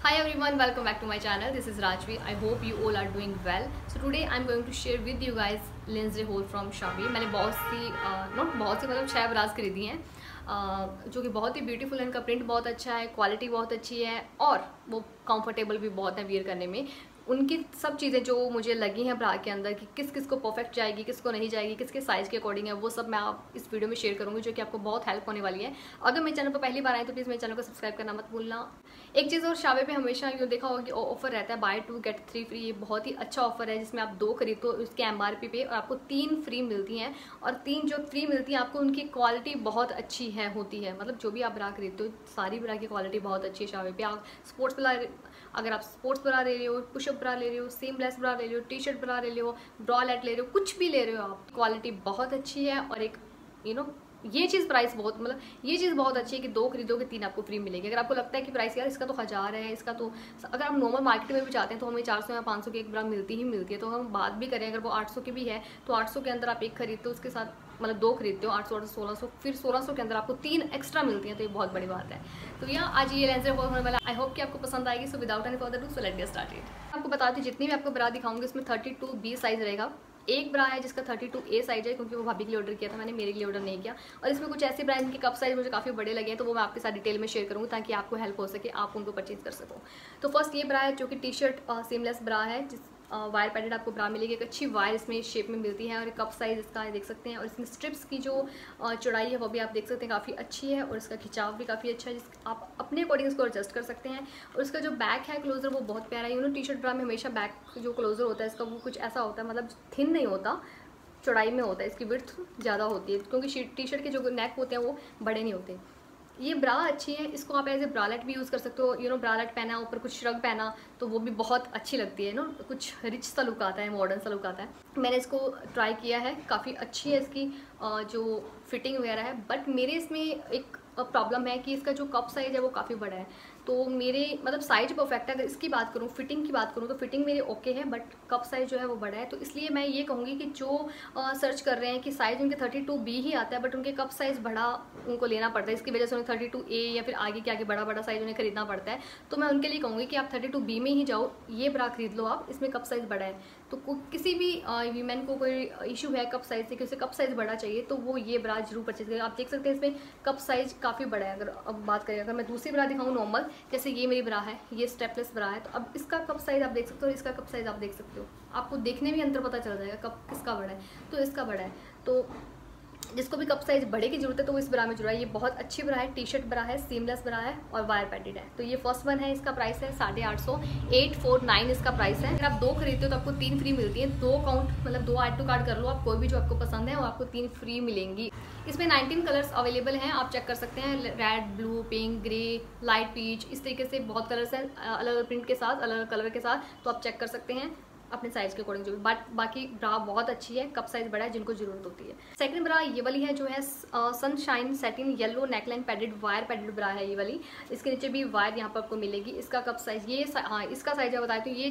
Hi everyone, welcome back to my channel. This is Rajvi. I hope you all are doing well. So today I'm going to share with you guys lingerie haul from Shabi. मैंने बहुत सी मतलब 6 brass खरीदी हैं जो कि बहुत ही beautiful है। इनका प्रिंट बहुत अच्छा है, क्वालिटी बहुत अच्छी है और वो कंफर्टेबल भी बहुत है वियर करने में। उनकी सब चीज़ें जो मुझे लगी हैं ब्रा के अंदर कि किस किस को परफेक्ट जाएगी, किसको नहीं जाएगी, किसके साइज़ के अकॉर्डिंग है, वो सब मैं आप इस वीडियो में शेयर करूँगी जो कि आपको बहुत हेल्प होने वाली है। अगर मेरे चैनल पर पहली बार आए तो प्लीज़ मेरे चैनल को सब्सक्राइब करना मत भूलना। एक चीज़ और, शाबे पे हमेशा यूँ देखा होगा कि ऑफर रहता है बाय 2 गेट 3 फ्री। ये बहुत ही अच्छा ऑफर है जिसमें आप 2 खरीदो उसके MRP पे और आपको 3 फ्री मिलती हैं। और 3 जो फ्री मिलती हैं आपको उनकी क्वालिटी बहुत अच्छी है होती है। मतलब जो भी आप ब्रा खरीदते हो सारी ब्रा की क्वालिटी बहुत अच्छी है शाबे पे। आप अगर आप स्पोर्ट्स ब्रा ले रहे हो, पुशअप ब्रा ले रहे हो, सीमलेस ब्रा ले रहे हो, टी शर्ट ब्रा ले रहे हो, ब्रॉलेट ले रहे हो, कुछ भी ले रहे हो आप, क्वालिटी बहुत अच्छी है। और एक ये चीज़ प्राइस बहुत मतलब ये चीज़ बहुत अच्छी है कि 2 खरीदोगे 3 आपको फ्री मिलेगी। अगर आपको लगता है कि प्राइस यार इसका तो 1000 है, इसका तो अगर हम नॉर्मल मार्केट में भी जाते हैं तो हमें 400 या 500 की एक ब्रा मिलती ही मिलती है। तो हम बात भी करें अगर वो 800 की भी है तो 800 के अंदर आप एक खरीदते हो, उसके साथ मतलब 2 खरीदते हो 800 और 1600, फिर 1600 के अंदर आपको 3 एक्स्ट्रा मिलती हैं। तो ये बहुत बड़ी बात है। तो यहाँ आज ये लेंस होने वाला, आई होप कि आपको पसंद आएगी। So without any further ado so let's get started. आपको बताती जितनी भी आपको ब्रा दिखाऊंगी उसमें 32B साइज रहेगा। एक ब्रा है जिसका 32A साइज है क्योंकि वो भाभी के लिए ऑर्डर किया था मैंने, मेरे लिए ऑर्डर नहीं किया। और इसमें कुछ ऐसे ब्रांड के कप साइज मुझे काफ़ी बड़े लगे हैं तो वो मैं आपके साथ डिटेल में शेयर करूँगी ताकि आपको हेल्प हो सके, आप उनको परचेज कर सको। तो फर्स्ट ये ब्रा है जो कि टी शर्ट सीमलेस ब्रा है, जिस वायर पैडेड आपको ब्रा मिलेगी। एक अच्छी वायर इसमें शेप में मिलती है और कप साइज़ इसका देख सकते हैं। और इसमें स्ट्रिप्स की जो चौड़ाई है वो भी आप देख सकते हैं काफ़ी अच्छी है और इसका खिंचाव भी काफ़ी अच्छा है, जिस आप अपने अकॉर्डिंग इसको एडजस्ट कर सकते हैं। और इसका जो बैक है क्लोजर वो बहुत प्यारा है। टी शर्ट ब्रा में हमेशा बैक जो क्लोजर होता है इसका वो कुछ ऐसा होता है, मतलब थिन नहीं होता, चौड़ाई में होता है, इसकी विड्थ ज़्यादा होती है क्योंकि टी शर्ट के जो नेक होते हैं वो बड़े नहीं होते। ये ब्रा अच्छी है, इसको आप एज ए ब्रालेट भी यूज़ कर सकते हो। ब्रालेट पहना ऊपर कुछ श्रग पहना तो वो भी बहुत अच्छी लगती है कुछ रिच सा लुक आता है, मॉडर्न सा लुक आता है। मैंने इसको ट्राई किया है, काफ़ी अच्छी है इसकी जो फिटिंग वगैरह है। बट मेरे इसमें एक प्रॉब्लम है कि इसका जो कप साइज़ है वो काफ़ी बड़ा है। तो मेरे मतलब साइज परफेक्ट है। अगर इसकी बात करूँ, फिटिंग की बात करूँ तो फिटिंग मेरी ओके है, बट कप साइज़ जो है वो बड़ा है। तो इसलिए मैं ये कहूँगी कि जो सर्च कर रहे हैं कि साइज़ उनके 32B ही आता है बट उनके कप साइज़ बड़ा उनको लेना पड़ता है, इसकी वजह से उन्हें 32A या फिर आगे के आगे बड़ा साइज़ उन्हें खरीदना पड़ता है। तो मैं उनके लिए कहूँगी कि आप 32B में ही जाओ, ये ब्रा खरीद लो आप, इसमें कप साइज़ बड़ा है। तो किसी भी वीमेन को कोई इशू है कप साइज़ से कि उसे कप साइज़ बड़ा चाहिए तो वो ये ब्रा जरूर परचेज करें। आप देख सकते हैं इसमें कप साइज़ काफ़ी बड़ा है। अगर अब बात करें, अगर मैं दूसरी ब्रा दिखाऊँ नॉर्मल, जैसे ये मेरी ब्रा है, ये स्टेपलेस ब्रा है, तो अब इसका कप साइज़ आप देख सकते हो और इसका कप साइज़ आप देख सकते हो, आपको देखने में अंतर पता चल जाएगा कप किसका बड़ा है। तो इसका बड़ा है, तो जिसको भी कप साइज़ बड़े की जरूरत है तो वो इस ब्रा में जुड़ा है। ये बहुत अच्छी ब्रा है, टी शर्ट ब्रा है, सीमलेस ब्रा है और वायर पैडेड है। तो ये फर्स्ट वन है, इसका प्राइस है 850, 849 इसका प्राइस है। अगर आप 2 खरीदते हो तो आपको 3 फ्री मिलती है। 2 काउंट मतलब 2 ऐड टू कार्ड कर लो आप, कोई भी जो आपको पसंद है वो आपको 3 फ्री मिलेंगी। इसमें 19 कलर्स अवेलेबल हैं, आप चेक कर सकते हैं। Red, blue, pink, grey, light peach, इस तरीके से बहुत कलर्स हैं अलग अलग प्रिंट के साथ, अलग अलग कलर के साथ। तो आप चेक कर सकते हैं अपने साइज़ के अकॉर्डिंग जो भी। बट बाकी ब्रा बहुत अच्छी है, कप साइज़ बड़ा है जिनको जरूरत होती है। सेकंड ब्रा ये वाली है जो है sunshine satin yellow neckline padded wire padded bra है ये वाली। इसके नीचे भी वायर यहाँ पर आपको मिलेगी। इसका कप साइज़ ये इसका साइज़ मैं बताती हूँ, ये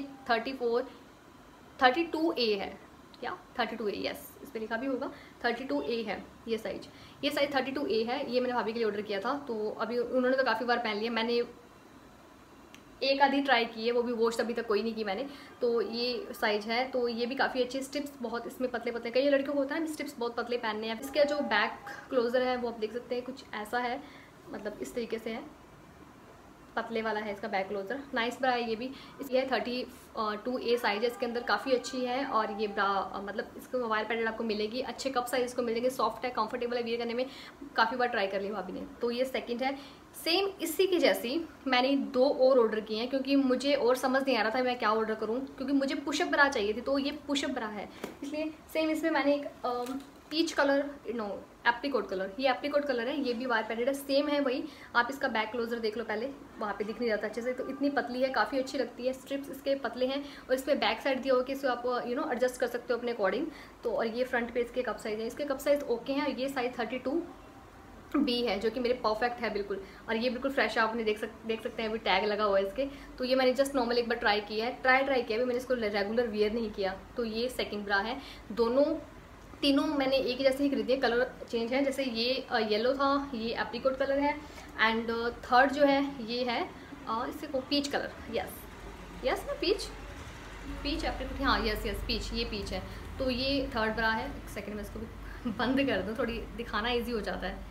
32A है क्या, 32A, यस इस पर लिखा भी होगा 32A है ये साइज़ 32A है। ये मैंने भाभी के लिए ऑर्डर किया था तो अभी उन्होंने तो काफ़ी बार पहन लिया, मैंने एक आधी ट्राई की है, वो भी वॉश अभी तक कोई नहीं की मैंने। तो ये साइज़ है, तो ये भी काफ़ी अच्छी। स्ट्रिप्स बहुत इसमें पतले पतले, कई लड़कियों को होता है ना स्ट्रिप्स बहुत पतले पहनने हैं। इसका जो बैक क्लोजर है वो आप देख सकते हैं कुछ ऐसा है, मतलब इस तरीके से है, पतले वाला है इसका बैक क्लोजर। नाइस ब्रा है ये भी। ये 32A साइज है, इसके अंदर काफ़ी अच्छी है। और ये ब्रा मतलब इसको वायर पैडेड आपको मिलेगी, अच्छे कप साइज इसको मिलेंगे, सॉफ्ट है, कंफर्टेबल है वियर करने में। काफ़ी बार ट्राई कर ली भाभी ने। तो ये सेकंड है, सेम इसी की जैसी मैंने 2 और ऑर्डर किए हैं क्योंकि मुझे और समझ नहीं आ रहा था मैं क्या ऑर्डर करूं, क्योंकि मुझे पुशअप ब्रा चाहिए थी। तो ये पुशअप ब्रा है, इसलिए सेम इसमें मैंने एक पीच कलर एप्रीकोट कलर, ये एप्रीकोट कलर है, ये भी वायर पैडेड है, सेम है वही। आप इसका बैक क्लोजर देख लो पहले, वहाँ पे दिख नहीं जाता अच्छे से। तो इतनी पतली है, काफ़ी अच्छी लगती है, स्ट्रिप्स इसके पतले हैं और इस पर बैक साइड दिया हो कि इसको आप एडजस्ट कर सकते हो अपने अकॉर्डिंग। तो और ये फ्रंट पे इसके कप साइज है, इसके कप साइज ओके हैं। ये साइज 32B है जो कि मेरे परफेक्ट है बिल्कुल। और ये बिल्कुल फ्रेश आपने देख सकते हैं, अभी टैग लगा हुआ है इसके। तो ये मैंने जस्ट नॉर्मल एक बार ट्राई किया है, ट्राई किया, अभी मैंने इसको रेगुलर वियर नहीं किया। तो ये सेकंड ब्रा है। तीनों मैंने एक ही जैसे ही खरीदी है, कलर चेंज है। जैसे ये येलो था, ये एप्रीकोट कलर है। एंड थर्ड जो है ये है इससे को पीच कलर, यस ना, पीच एप्रिकॉट, हाँ यस पीच, ये पीच है। तो ये थर्ड ब्रा है। एक सेकेंड में इसको भी बंद कर दूँ, थोड़ी दिखाना ईजी हो जाता है।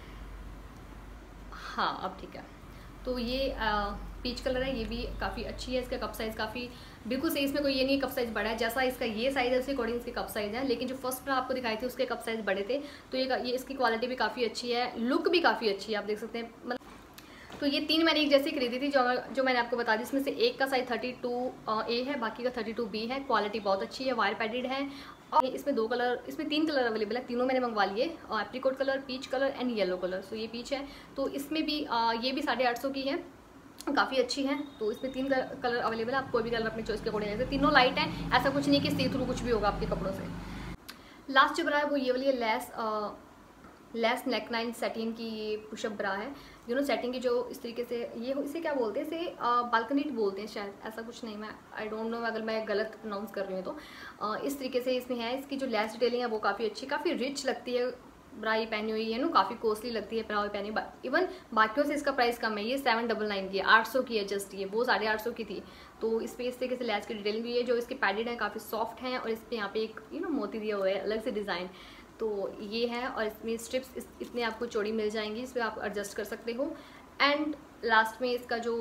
हाँ अब ठीक है। तो ये पीच कलर है, ये भी काफ़ी अच्छी है। इसका कप साइज़ काफ़ी बिल्कुल सही, इसमें कोई ये नहीं कप साइज़ बड़ा है, जैसा इसका ये साइज़ है उसके अकॉर्डिंग इसके कप साइज़ है। लेकिन जो फर्स्ट ब्रा आपको दिखाई थी उसके कप साइज़ बड़े थे। तो ये इसकी क्वालिटी भी काफ़ी अच्छी है, लुक भी काफ़ी अच्छी है, आप देख सकते हैं। मतलब तो ये 3 मैंने एक जैसी खरीदी थी, जो मैंने आपको बता दी। इसमें से एक का साइज़ 32A है, बाकी का 32B है। क्वालिटी बहुत अच्छी है, वायर पैडेड है। और इसमें 2 कलर, इसमें 3 कलर अवेलेबल है, तीनों मैंने मंगवा लिए, apricot colour, peach colour and yellow colour. So ये पीच है। तो इसमें भी ये भी 850 की है, काफ़ी अच्छी है। तो इसमें 3 कलर अवेलेबल है, आप कोई भी कलर अपनी चॉइस के अकॉर्डिंग ले, तीनों लाइट हैं, ऐसा कुछ नहीं कि सी थ्रू कुछ भी होगा आपके कपड़ों से। लास्ट जो ब्रा है वो ये वाली है, लेस नेक लाइन सेटिंग की ये पुशअप ब्रा है। सेटिंग की जो इस तरीके से, ये इसे क्या बोलते हैं, इसे बालकनीट बोलते हैं शायद, ऐसा कुछ नहीं, मैं आई डोंट नो अगर मैं गलत प्रोनाउंस कर रही हूँ तो। इस तरीके से इसमें है। इसकी जो लेस डिटेलिंग है वो काफ़ी अच्छी, काफ़ी रिच लगती है। ब्राई पहनी हुई है ना, काफ़ी कॉस्टली लगती है ब्राई पहनी, इवन बाकियों से इसका प्राइस कम है। ये 799 की है, 800 की है जस्ट, ये वो 850 की थी। तो इस पर इस तरीके से लेस की डिटेलिंग भी है, जो इसके पैडेड है काफ़ी सॉफ्ट हैं। और इस पर यहाँ पे एक मोती दिया हुआ है, अलग से डिज़ाइन। तो ये है, और इसमें स्ट्रिप्स इतने आपको चौड़ी मिल जाएंगी, इस पर आप एडजस्ट कर सकते हो। एंड लास्ट में इसका जो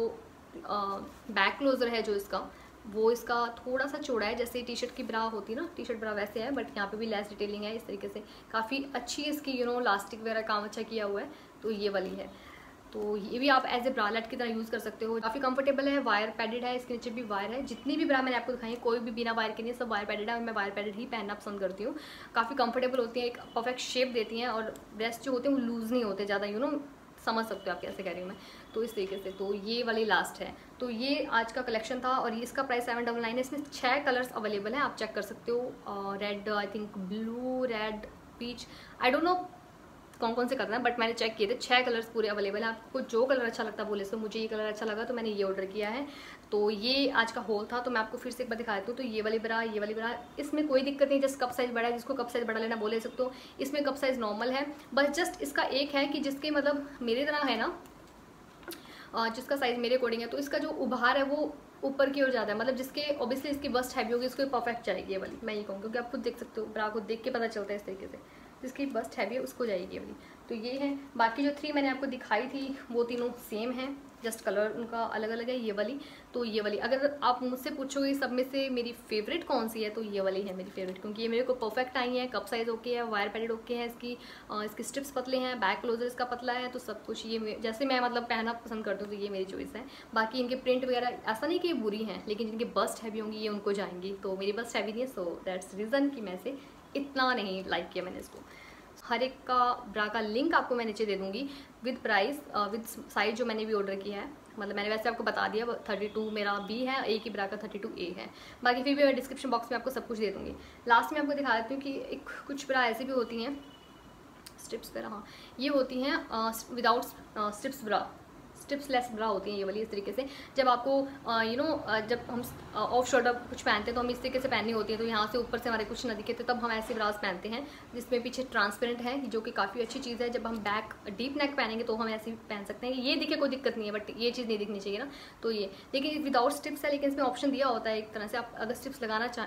बैक क्लोजर है, जो इसका वो इसका थोड़ा सा चौड़ा है, जैसे टी शर्ट की ब्रा होती है ना, टी शर्ट ब्रा वैसे है, बट यहाँ पे भी लेस डिटेलिंग है इस तरीके से, काफ़ी अच्छी इसकी लास्टिक वगैरह काम अच्छा किया हुआ है। तो ये वाली है। तो ये भी आप एज ए ब्रालेट की तरह यूज़ कर सकते हो, काफ़ी कंफर्टेबल है, वायर पैडेड है, इसके नीचे भी वायर है। जितनी भी ब्रा मैंने आपको दिखाई है, कोई भी बिना वायर के नहीं, सब वायर पैडेड है, और मैं वायर पैडेड ही पहनना पसंद करती हूँ। काफ़ी कंफर्टेबल होती है, एक परफेक्ट शेप देती हैं, और ब्रेस्ट जो होते हैं वो लूज़ नहीं होते ज़्यादा, समझ सकते हो आप कैसे कह रही हूँ मैं। तो इस तरीके से, तो ये वाली लास्ट है। तो ये आज का कलेक्शन था, और ये इसका प्राइस 799 है। इसमें 6 कलर्स अवेलेबल हैं, आप चेक कर सकते हो। Red, I think blue, red, peach, I don't know कौन से करना है, बट मैंने चेक किए थे, 6 कलर्स पूरे अवेलेबल हैं। आपको जो कलर अच्छा लगता है बोले, सो मुझे ये कलर अच्छा लगा तो मैंने ये ऑर्डर किया है। तो ये आज का होल था। तो मैं आपको फिर से एक बार दिखा देती हूँ। तो ये वाली ब्रा, इसमें कोई दिक्कत नहीं, जस्ट कप साइज़ बड़ा है, जिसको कप साइज़ बड़ा लेना बोले सकते हो। इसमें कप साइज़ नॉर्मल है, बस जस्ट इसका एक है कि जिसके मतलब मेरे तरह है ना, जिसका साइज़ मेरे अकॉर्डिंग है, तो इसका जो उभार है वो ऊपर की ओर ज़्यादा है, मतलब जिसके ऑब्वियसली इसकी बस्ट हैवी होगी, इसको परफेक्ट जाएगी ये वाली, मैं ये कहूँ, क्योंकि आप खुद देख सकते हो, ब्रा को देख के पता चलता है इस तरीके से, जिसकी बस्ट हैवी है उसको जाएगी ये वाली। तो ये है। बाकी जो 3 मैंने आपको दिखाई थी वो तीनों सेम हैं, जस्ट कलर उनका अलग अलग है। ये वाली, तो ये वाली, अगर आप मुझसे पूछोगे सब में से मेरी फेवरेट कौन सी है, तो ये वाली है मेरी फेवरेट, क्योंकि ये मेरे को परफेक्ट आई है, कप साइज़ ओके है, वायर पैडेड ओके है, इसकी स्ट्रिप्स पतले हैं, बैक क्लोजर इसका पतला है, तो सब कुछ ये जैसे मैं मतलब पहनना पसंद करती हूँ, तो ये मेरी चॉइस है। बाकी इनके प्रिंट वगैरह ऐसा नहीं कि ये बुरी हैं, लेकिन जिनकी बस्ट हैवी होंगी ये उनको जाएंगी, तो मेरी बस्ट हैवी नहीं है, सो दैट्स रीज़न कि मैं से इतना नहीं लाइक किया मैंने इसको। हर एक का ब्रा का लिंक आपको मैं नीचे दे दूँगी, विद प्राइस, विद साइज़ जो मैंने भी ऑर्डर किया है। मतलब मैंने वैसे आपको बता दिया, 32 मेरा बी है, ए की ब्रा का 32A है। बाकी फिर भी मैं डिस्क्रिप्शन बॉक्स में आपको सब कुछ दे दूँगी। लास्ट में आपको दिखा देती हूँ कि एक कुछ ब्रा ऐसी भी होती हैं, स्ट्रिप्स वगैरह, हाँ ये होती हैं without strips bra, strips less bra होती हैं ये वाली। इस तरीके से जब आपको जब हम ऑफ शोल्डर कुछ पहनते हैं तो हम इस तरीके से पहननी होती है, तो यहाँ से ऊपर से हमारे कुछ ना दिखे, तो तब हम ऐसे ब्रास पहनते हैं जिसमें पीछे ट्रांसपेरेंट है, जो कि काफ़ी अच्छी चीज़ है। जब हम बैक डीप नेक पहनेंगे तो हम ऐसे पहन सकते हैं, ये दिखे कोई दिक्कत नहीं है, बट ये चीज़ नहीं दिखनी चाहिए ना। तो ये, लेकिन विदाउट स्ट्रिप्स है, लेकिन इसमें ऑप्शन दिया होता है एक तरह से, आप अगर स्ट्रिप्स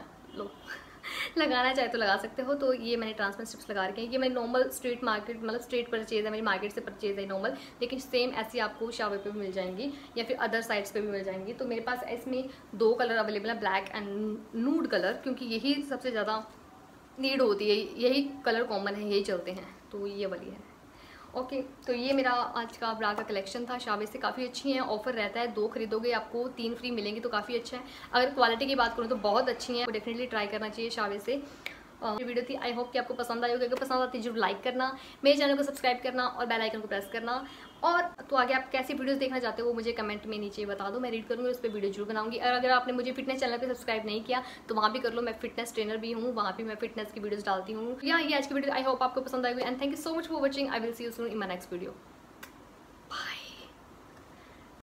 लगाना चाहे तो लगा सकते हो। तो ये मैंने ट्रांसपेरेंट स्ट्रिप्स लगा रखे हैं। ये मेरी नॉर्मल स्ट्रीट मार्केट, मतलब स्ट्रीट परचेज है, मेरी मार्केट से परचेज है नॉर्मल, लेकिन सेम ऐसी आपको शावर पे भी मिल जाएंगी या फिर अदर साइड्स पे भी मिल जाएंगी। तो मेरे पास इसमें 2 कलर अवेलेबल है, ब्लैक एंड नूड कलर, क्योंकि यही सबसे ज़्यादा नीड होती है, यही कलर कॉमन है, यही चलते हैं। तो ये वाली है। ओके, तो ये मेरा आज का ब्रा का कलेक्शन था। शावे से काफ़ी अच्छी हैं, ऑफर रहता है, 2 खरीदोगे आपको 3 फ्री मिलेंगी, तो काफ़ी अच्छा है। अगर क्वालिटी की बात करूँ तो बहुत अच्छी हैं, तो डेफिनेटली ट्राई करना चाहिए शावे से। वीडियो थी, आई होप कि आपको पसंद आई होगी। अगर पसंद आती है जरूर लाइक करना, मेरे चैनल को सब्सक्राइब करना और बेल आइकन को प्रेस करना। और तो आगे आप कैसी वीडियोस देखना चाहते हो वो मुझे कमेंट में नीचे बता दो, मैं रीड करूँगी, उस पर वीडियो जरूर बनाऊंगी। और अगर आपने मुझे फिटनेस चैनल पे सब्सक्राइब नहीं किया तो वहाँ भी कर लो, मैं फिटनेस ट्रेनर भी हूँ, वहाँ भी मैं फिटनेस की वीडियोस डालती हूँ। ये आज की वीडियो आई होप आपको पसंद आएगी, and thank you so much for watching. I will see you soon in my next video.